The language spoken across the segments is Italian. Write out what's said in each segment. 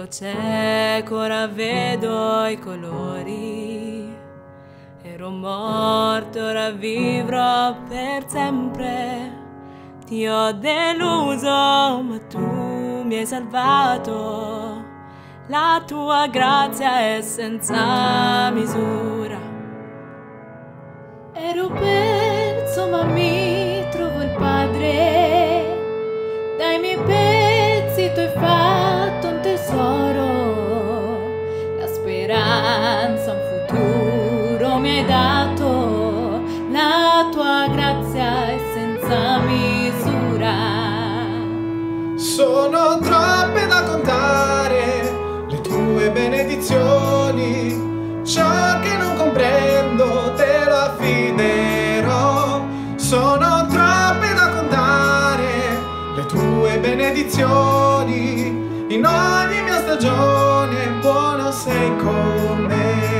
cieco, ora vedo i colori. Ero morto, ora vivrò per sempre. Ti ho deluso, ma tu mi hai salvato. La tua grazia è senza misura. Ero perso, ma mi trovo il Padre. Dai miei pezzi tu hai fatto un tesoro. La speranza, un futuro mi hai dato. La tua grazia è senza misura. Sono troppe da contare le tue benedizioni. Ciò che non comprendo te lo affiderò. Sono troppe da contare le tue benedizioni. In ogni mia stagione buono sei con me.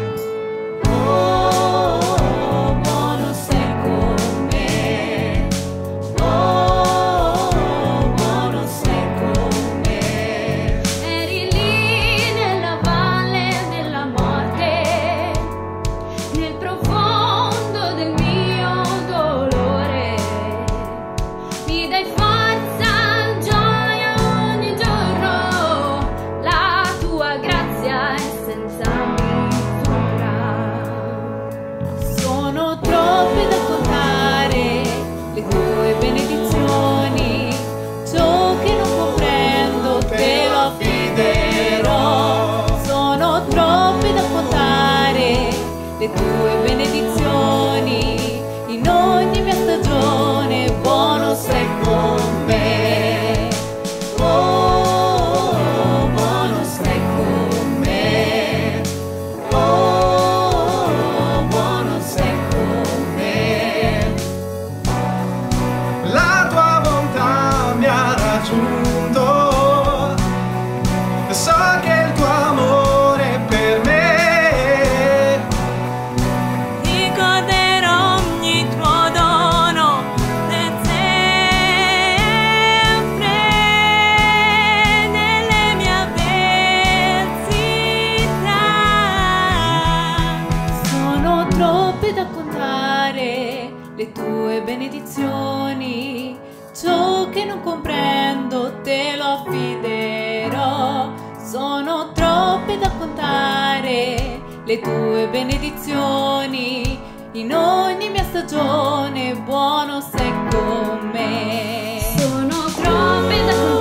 Le tue benedizioni, in ogni mia stagione buono sei con me. Oh, buono sei con me. Oh, buono sei con me. La tua bontà mi ha raggiunto. So che il tuo amore è per me. Troppe da contare le tue benedizioni. Ciò che non comprendo te lo affiderò. Sono troppe da contare le tue benedizioni. In ogni mia stagione buono sei con me. Sono troppe da contare